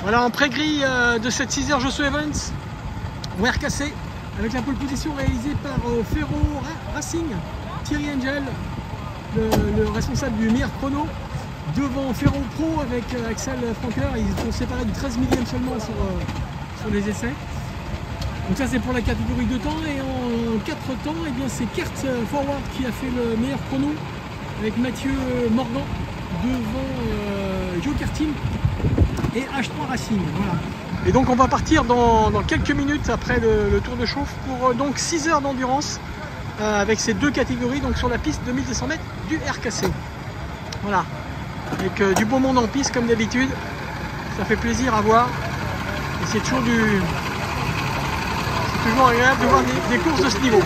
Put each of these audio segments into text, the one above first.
Voilà, en pré-grille de cette 6h Joshua Evans au RKC, avec la pole position réalisée par Ferro Racing, Thierry Angel, le responsable du meilleur chrono, devant Ferro Pro avec Axel Franker. Ils sont séparés du 13 millième seulement sur les essais. Donc ça c'est pour la catégorie de temps, et en 4 temps, eh bien c'est Kurt Forward qui a fait le meilleur chrono avec Mathieu Morgan devant Joe Karting et H3 Racing. Voilà. Et donc on va partir dans quelques minutes après le tour de chauffe pour donc 6 heures d'endurance avec ces deux catégories, donc sur la piste de 1200 mètres du RKC. Voilà, avec du beau monde en piste comme d'habitude, ça fait plaisir à voir et c'est toujours agréable de voir des courses de ce niveau.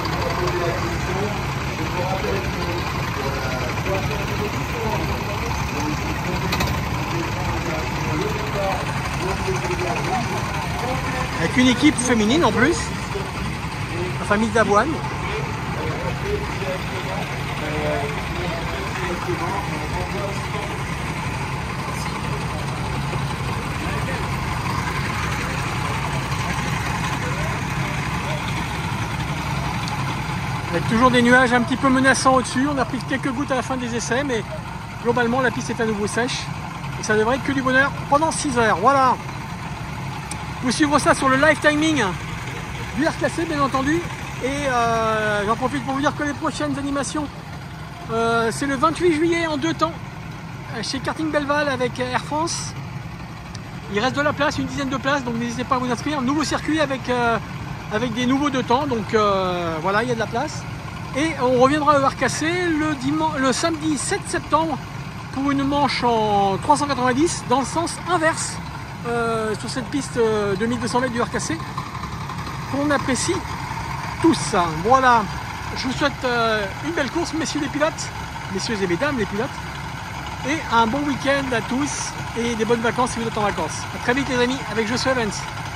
Avec une équipe féminine en plus, la famille d'Avoine. Avec toujours des nuages un petit peu menaçants au-dessus. On a pris quelques gouttes à la fin des essais, mais globalement la piste est à nouveau sèche. Et ça devrait être que du bonheur pendant 6 heures. Voilà. Vous suivrez ça sur le live timing du RKC, bien entendu. Et j'en profite pour vous dire que les prochaines animations, c'est le 28 juillet en 2 temps chez Karting Belval avec Air France. Il reste de la place, une dizaine de places, donc n'hésitez pas à vous inscrire. Nouveau circuit avec des nouveaux 2 temps, donc voilà, il y a de la place. Et on reviendra au RKC le samedi 7 septembre pour une manche en 390 dans le sens inverse sur cette piste de 1200 mètres du RKC qu'on apprécie tous. Voilà, je vous souhaite une belle course, messieurs les pilotes, messieurs et mesdames les pilotes, et un bon week-end à tous et des bonnes vacances si vous êtes en vacances. A très vite les amis avec Joshua Evans.